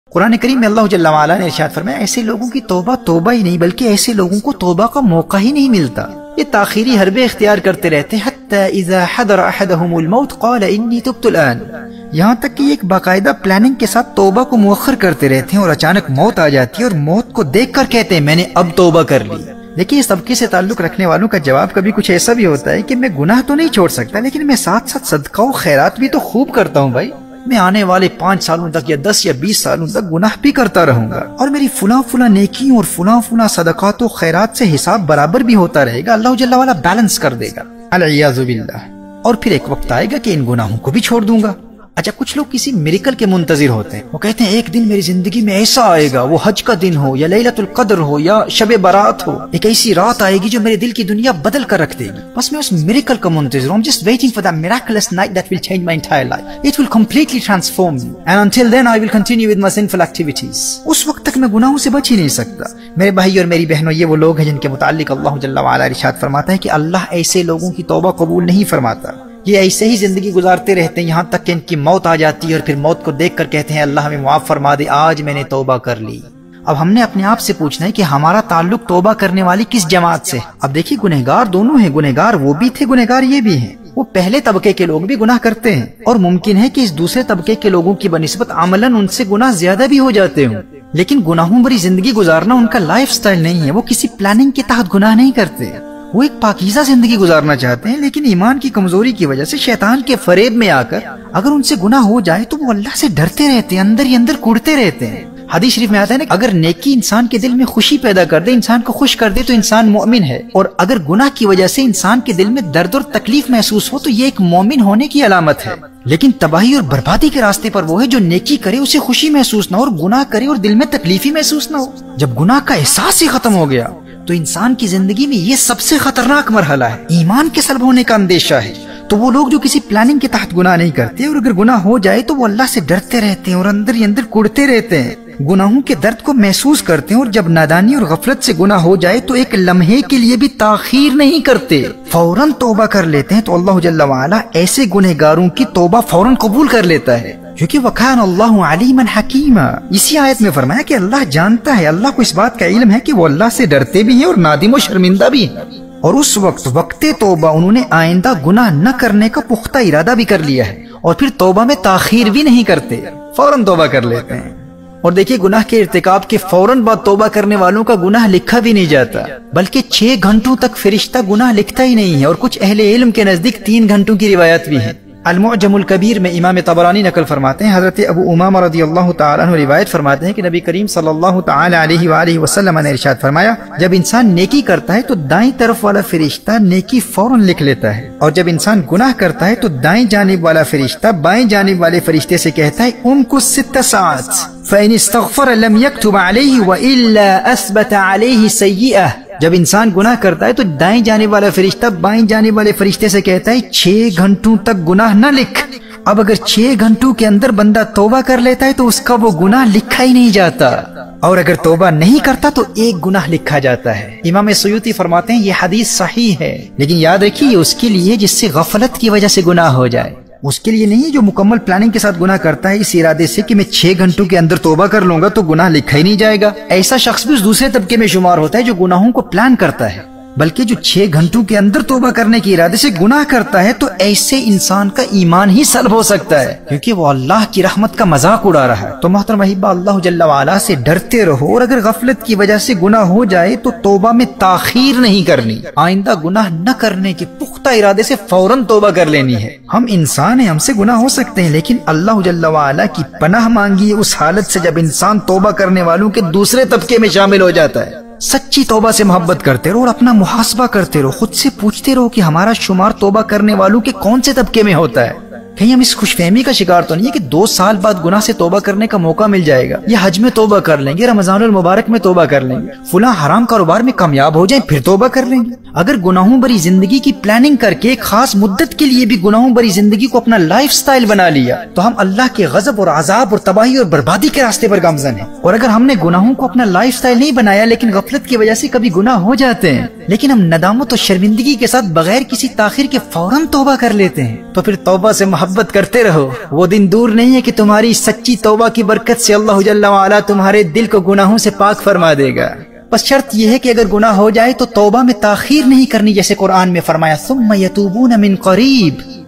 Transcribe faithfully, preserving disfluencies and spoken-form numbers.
قرآن کریم میں اللہ جل وعلا نے ارشاد فرمایا ایسے لوگوں کی توبہ توبہ ہی نہیں بلکہ ایسے لوگوں کو توبہ کا موقع ہی نہیں ملتا، یہ تاخیری حربے اختیار کرتے رہتے ہیں حتی اذا حضر احدهم الموت قال انی تبت الان، یہاں تک کہ ایک باقاعدہ پلاننگ کے ساتھ توبہ کو مؤخر کرتے رہتے ہیں اور اچانک موت آ جاتی ہے اور موت کو دیکھ کر کہتے ہیں میں نے اب توبہ کر لی۔ لیکن اس طبقے سے تعلق رکھنے والوں کا جواب کبھی کچھ ایسا بھی ہوتا ہے کہ میں گناہ تو نہیں چھوڑ سکتا لیکن میں ساتھ ساتھ صدقہ و خیرات بھی تو خوب کرتا ہوں بھائی، میں آنے والے پانچ سالوں تک یا دس یا بیس سالوں تک گناہ بھی کرتا رہوں گا اور میری فلاں فلاں نیکیوں اور فلاں فلاں صدقات و خیرات سے حساب برابر بھی ہوتا رہے گا، اللہ جل وعلا بیلنس کر دے گا العیاذ باللہ، اور پھر ایک وقت آئے گا کہ ان گناہوں کو بھی چھوڑ دوں گا۔ اچھا کچھ لوگ کسی میریکل کے منتظر ہوتے ہیں، وہ کہتے ہیں ایک دن میری زندگی میں ایسا آئے گا، وہ حج کا دن ہو یا لیلۃ القدر ہو یا شب برات ہو، ایک ایسی رات آئے گی جو میرے دل کی دنیا بدل کر رکھ دے گی، بس میں اس میریکل کا منتظر ہوں، I'm just waiting for that miraculous night that will change my entire life. It will completely transform me and until then I will continue with my sinful activities. اس وقت تک میں گناہوں سے بچ ہی نہیں سکتا۔ میرے بھائی اور میری بہنوں، یہ وہ لوگ ہیں جن کے متعلق اللہ جل وعلا ارشاد فرماتا ہے کہ اللہ ایسے لوگوں کی توبہ قبول نہیں فرماتا، یہ ایسے ہی زندگی گزارتے رہتے ہیں یہاں تک کہ ان کی موت آ جاتی ہے اور پھر موت کو دیکھ کر کہتے ہیں اللہ ہمیں معاف فرما دے، آج میں نے توبہ کر لی۔ اب ہم نے اپنے آپ سے پوچھنا ہے کہ ہمارا تعلق توبہ کرنے والی کس جماعت سے؟ اب دیکھیے گنہگار دونوں ہیں، گنہگار وہ بھی تھے، گنہگار یہ بھی ہیں، وہ پہلے طبقے کے لوگ بھی گناہ کرتے ہیں اور ممکن ہے کہ اس دوسرے طبقے کے لوگوں کی بنسبت عملاً ان سے گناہ زیادہ بھی ہو جاتے ہوں، لیکن گناہوں بھری زندگی گزارنا ان کا لائف سٹائل نہیں ہے، وہ کسی پلاننگ کے تحت گناہ نہیں کرتے، وہ ایک پاکیزہ زندگی گزارنا چاہتے ہیں، لیکن ایمان کی کمزوری کی وجہ سے شیطان کے فریب میں آ کر اگر ان سے گناہ ہو جائے تو وہ اللہ سے ڈرتے رہتے ہیں، اندر ہی اندر کوڑتے رہتے ہیں۔ حدیث شریف میں آتا ہے نا اگر نیکی انسان کے دل میں خوشی پیدا کر دے، انسان کو خوش کر دے تو انسان مومن ہے، اور اگر گناہ کی وجہ سے انسان کے دل میں درد اور تکلیف محسوس ہو تو یہ ایک مومن ہونے کی علامت ہے۔ لیکن تباہی اور بربادی کے راستے پر وہ ہے جو نیکی کرے اسے خوشی محسوس نہ ہو اور گناہ کرے اور دل میں تکلیف ہی محسوس نہ ہو۔ جب گناہ کا احساس ہی ختم ہو گیا تو انسان کی زندگی میں یہ سب سے خطرناک مرحلہ ہے، ایمان کے سلب ہونے کا اندیشہ ہے۔ تو وہ لوگ جو کسی پلاننگ کے تحت گناہ نہیں کرتے اور اگر گناہ ہو جائے تو وہ اللہ سے ڈرتے رہتے ہیں اور اندر ہی اندر کوڑتے رہتے ہیں، گناہوں کے درد کو محسوس کرتے ہیں، اور جب نادانی اور غفلت سے گناہ ہو جائے تو ایک لمحے کے لیے بھی تاخیر نہیں کرتے، فوراً توبہ کر لیتے ہیں۔ تو اللہ جل وعلا ایسے گنہگاروں کی توبہ فوراً قبول کر لیتا ہے، کیونکہ وَكَانَ اللَّهُ عَلِيمًا حَكِيمًا، اسی آیت میں فرمایا کہ اللہ جانتا ہے، اللہ کو اس بات کا علم ہے کہ وہ اللہ سے ڈرتے بھی ہیں اور نادم و شرمندہ بھی ہیں، اور اس وقت وقت توبہ انہوں نے آئندہ گناہ نہ کرنے کا پختہ ارادہ بھی کر لیا ہے، اور پھر توبہ میں تاخیر بھی نہیں کرتے، فوراً توبہ کر لیتے ہیں۔ اور دیکھیے گناہ کے ارتکاب کے فوراً بعد توبہ کرنے والوں کا گناہ لکھا بھی نہیں جاتا، بلکہ چھ گھنٹوں تک فرشتہ گناہ لکھتا ہی نہیں ہے، اور کچھ اہل علم کے نزدیک تین گھنٹوں کی روایت بھی ہے۔ المعجم الکبیر میں امام طبرانی نقل فرماتے ہیں، حضرت ابو امامہ رضی اللہ تعالیٰ عنہ روایت فرماتے ہیں کہ نبی کریم صلی اللہ تعالی علیہ وآلہ وسلم نے ارشاد فرمایا جب انسان نیکی کرتا ہے تو دائیں طرف والا فرشتہ نیکی فوراً لکھ لیتا ہے، اور جب انسان گناہ کرتا ہے تو دائیں جانب والا فرشتہ بائیں جانب والے فرشتے سے کہتا ہے امکث ست ساعات فإن استغفر لم يكتب عليه وإلا أثبت عليه سيئة، جب انسان گناہ کرتا ہے تو دائیں جانب والا فرشتہ بائیں جانب والے فرشتے سے کہتا ہے چھ گھنٹوں تک گناہ نہ لکھ۔ اب اگر چھ گھنٹوں کے اندر بندہ توبہ کر لیتا ہے تو اس کا وہ گناہ لکھا ہی نہیں جاتا، اور اگر توبہ نہیں کرتا تو ایک گناہ لکھا جاتا ہے۔ امام سیوطی فرماتے ہیں یہ حدیث صحیح ہے، لیکن یاد رکھیے اس کے لیے جس سے غفلت کی وجہ سے گناہ ہو جائے، اس کے لیے نہیں جو مکمل پلاننگ کے ساتھ گناہ کرتا ہے اس ارادے سے کہ میں چھ گھنٹوں کے اندر توبہ کر لوں گا تو گناہ لکھا ہی نہیں جائے گا۔ ایسا شخص بھی اس دوسرے طبقے میں شمار ہوتا ہے جو گناہوں کو پلان کرتا ہے، بلکہ جو چھ گھنٹوں کے اندر توبہ کرنے کے ارادے سے گناہ کرتا ہے تو ایسے انسان کا ایمان ہی سلب ہو سکتا ہے، کیونکہ وہ اللہ کی رحمت کا مذاق اڑا رہا ہے۔ تو محترم احبہ، اللہ جل وعلا سے ڈرتے رہو، اور اگر غفلت کی وجہ سے گناہ ہو جائے تو توبہ میں تاخیر نہیں کرنی، آئندہ گناہ نہ کرنے کے پختہ ارادے سے فوراً توبہ کر لینی ہے۔ ہم انسان ہیں، ہم سے گناہ ہو سکتے ہیں، لیکن اللہ جل وعلا کی پناہ مانگی اس حالت سے جب انسان توبہ کرنے والوں کے دوسرے طبقے میں شامل ہو جاتا ہے۔ سچی توبہ سے محبت کرتے رہو اور اپنا محاسبہ کرتے رہو، خود سے پوچھتے رہو کہ ہمارا شمار توبہ کرنے والوں کے کون سے طبقے میں ہوتا ہے۔ کہیں ہم اس خوش فہمی کا شکار تو نہیں ہے کہ دو سال بعد گناہ سے توبہ کرنے کا موقع مل جائے گا، یا حج میں توبہ کر لیں گے، رمضان المبارک میں توبہ کر لیں گے، فلاں حرام کاروبار میں کامیاب ہو جائیں پھر توبہ کر لیں گے۔ اگر گناہوں بری زندگی کی پلاننگ کر کے ایک خاص مدت کے لیے بھی گناہوں بری زندگی کو اپنا لائف سٹائل بنا لیا تو ہم اللہ کے غضب اور عذاب اور تباہی اور بربادی کے راستے پر گامزن ہیں۔ اور اگر ہم نے گناہوں کو اپنا لائف سٹائل نہیں بنایا لیکن غفلت کی وجہ سے کبھی گناہ ہو جاتے ہیں، لیکن ہم ندامت و شرمندگی کے ساتھ بغیر کسی تاخیر کے فوراً توبہ کر لیتے ہیں۔ تو پھر توبہ سے محبت کرتے رہو، وہ دن دور نہیں ہے کہ تمہاری سچی توبہ کی برکت سے اللہ جل وعلا تمہارے دل کو گناہوں سے پاک فرما دے گا۔ بس شرط یہ ہے کہ اگر گناہ ہو جائے تو توبہ میں تاخیر نہیں کرنی، جیسے قرآن میں فرمایا ثم یتوبون من قریب،